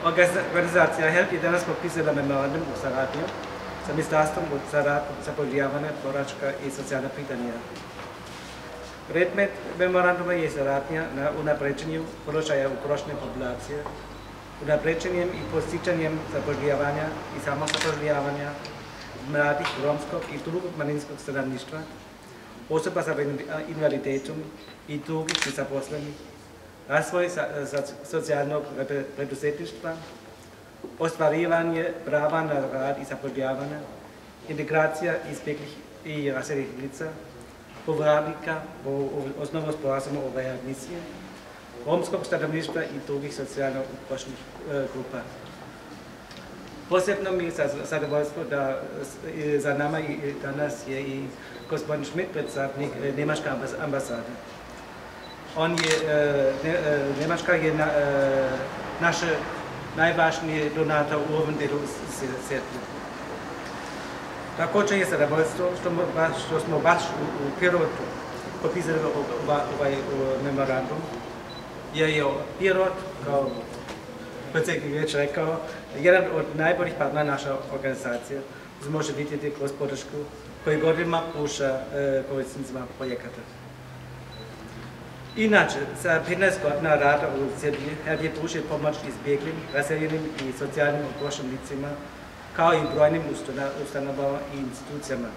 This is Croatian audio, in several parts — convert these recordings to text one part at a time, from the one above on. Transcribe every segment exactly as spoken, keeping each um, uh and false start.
Organizacija HELP je danas potpisala memorandum o saradnji sa Ministarstvom za rad, zapošljavanje, boračka i socijalna pitanja. Predmet memoranduma je saradnja na unapređenju položaja ugrožene populacije, unapređenjem i posticanjem zapošljavanja i samozapošljavanja mladih romskog i drugog manjinskog stanovništva, osoba sa invaliditetom i drugih nezaposlenih, razvoj socijalnog preduzetništva, ostvarivanje prava na rad i zapošljavanje, integracija izbjeglih i raseljenih lica, povratnika po osnovu sporazuma o readmisiji, romskog stanovništva i drugih socijalno ugroženih grupa. Posebno mi je zadovoljstvo da za nama danas je i gospodin Schmidt, predstavnik Njemačke ambasade. On je, Njemačka je na, naš najvažniji donator u ovom delu svijeta. Također je zadovoljstvo što smo baš u Pirotu potpisali ovaj memorandum, jer je Pirot, kao predsjednik već rekao, jedan od najboljih partnera naše organizacije. Može vidjeti kroz podršku koji godinama pruža korisnicima projekata. Inače, za petnaest godina rada u Srbiji HELP je pružio pomoć izbjeglim, raseljenim i socijalnim ugroženim licima, kao i brojnim ustanovama i institucijama.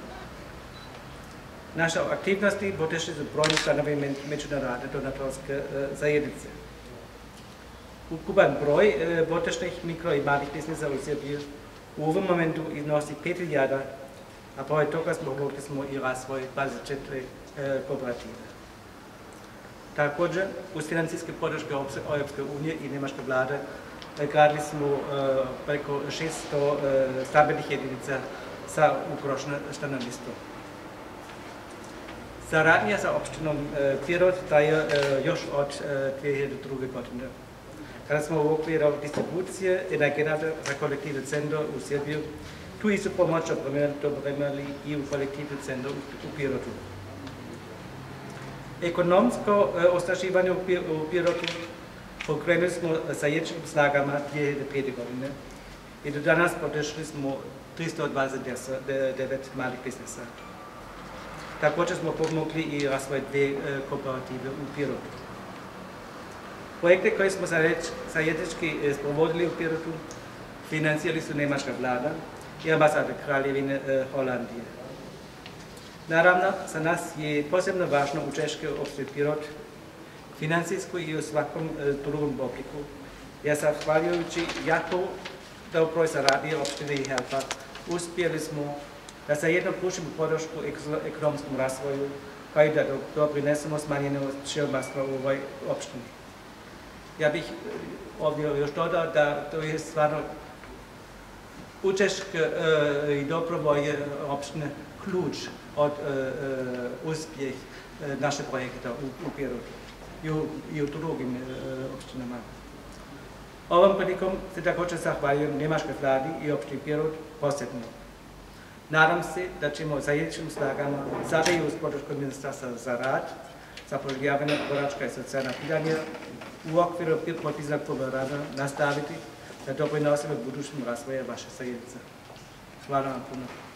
Naše aktivnosti potiču su brojni članovi međunarodne donatorske zajednice. Ukupan broj potičnih mikro i malih biznisa u Srbiji u ovom momentu iznosi pet milijarda, a pored toga pomogli smo i razvoj dvadeset četiri kooperative. Također, uz financijske podrške Europske unije i Njemačke vlade gradili smo preko šesto stambenih jedinica sa ugroženim stanovništvom. Saradnja sa opštinom Pirot traje još od dvije hiljade druge. godine. Kada smo u okviru distribucije energenata za kolektivni centar u Srbiju, tu istu pomoć opremali i u kolektivni centar u Pirotu. Ekonomsko osnaživanje u Pirotu pokrenuli smo sa jednim snagama dvije hiljade pete. godine i do danas podržali smo tristo dvadeset devet malih biznisa. Također smo pomogli i razvoj dve kooperative u Pirotu. Projekte koje smo zajednički sprovodili u Pirotu financirali su Njemačka vlada i ambasada Kraljevine Holandije. Naravno, za nas je posebno važno učešće opštine Pirot, financijsko i u svakom drugom obliku, jer zahvaljujući jako dobroj saradnji opštine i HELP-a uspjeli smo da zajedno pružimo podršku ekonomskom razvoju, kao i da doprinesemo smanjenju siromaštva u ovoj opštini. Ja bih ovdje još dodao da to je stvarno učešće i dobrovolje opštine ključ od uspjeh naše projekta u Pirotu i u drugim opštinama. Ovom prilikom se također zahvaljujem Njemačkoj vladi i opštini Pirot posebno. Nadam se da ćemo zajedničkim snagama sada i uz podršku Ministarstva za rad, zapošljavanje, boračka i socijalna pitanja u okviru potpisanog memoranduma nastaviti da doprinosimo budućem razvoju vaše zajednice. Hvala vam puno.